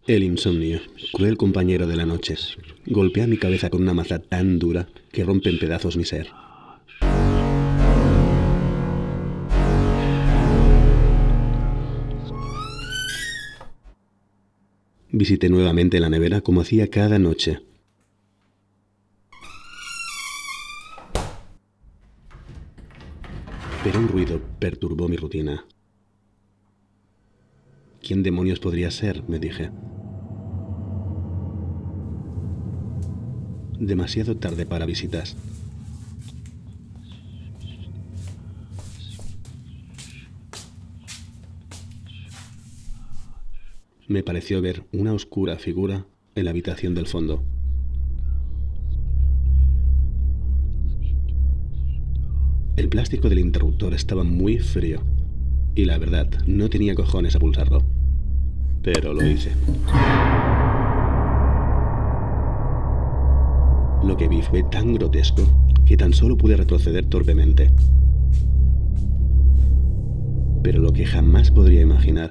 El insomnio, cruel compañero de la noche, golpea mi cabeza con una maza tan dura que rompe en pedazos mi ser. Visité nuevamente la nevera como hacía cada noche. Pero un ruido perturbó mi rutina. ¿Quién demonios podría ser?, me dije. Demasiado tarde para visitas. Me pareció ver una oscura figura en la habitación del fondo. El plástico del interruptor estaba muy frío y la verdad no tenía cojones a pulsarlo, pero lo hice. Lo que vi fue tan grotesco que tan solo pude retroceder torpemente. Pero lo que jamás podría imaginar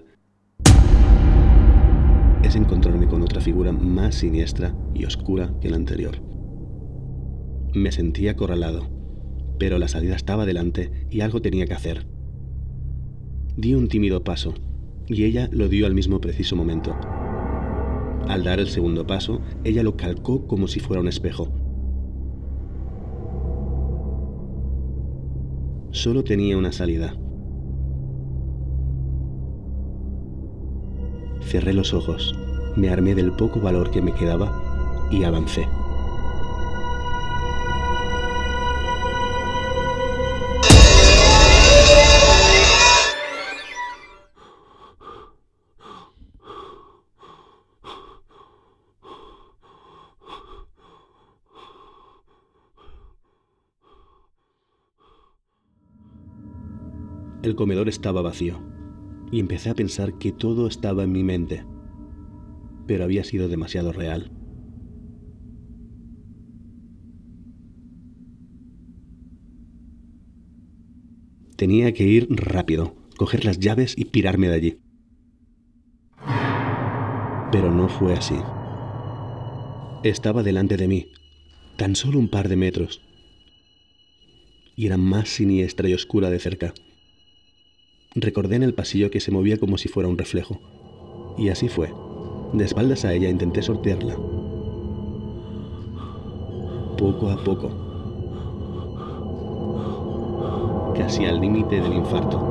es encontrarme con otra figura más siniestra y oscura que la anterior. Me sentía acorralado, pero la salida estaba delante y algo tenía que hacer. Di un tímido paso y ella lo dio al mismo preciso momento. Al dar el segundo paso, ella lo calcó como si fuera un espejo. Solo tenía una salida. Cerré los ojos, me armé del poco valor que me quedaba y avancé. El comedor estaba vacío y empecé a pensar que todo estaba en mi mente, pero había sido demasiado real. Tenía que ir rápido, coger las llaves y pirarme de allí. Pero no fue así. Estaba delante de mí, tan solo un par de metros, y era más siniestra y oscura de cerca. Recordé en el pasillo que se movía como si fuera un reflejo. Y así fue. De espaldas a ella intenté sortearla. Poco a poco. Casi al límite del infarto.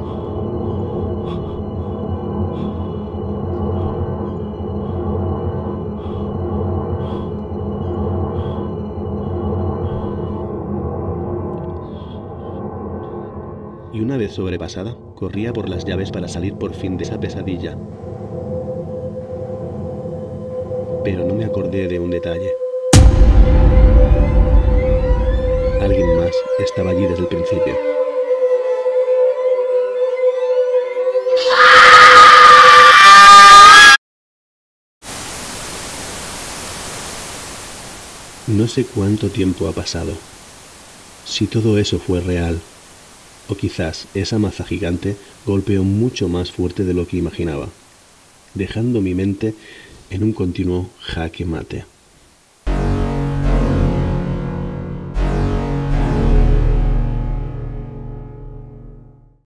Y una vez sobrepasada, corría por las llaves para salir por fin de esa pesadilla. Pero no me acordé de un detalle. Alguien más estaba allí desde el principio. No sé cuánto tiempo ha pasado. Si todo eso fue real. O quizás esa maza gigante golpeó mucho más fuerte de lo que imaginaba, dejando mi mente en un continuo jaque mate.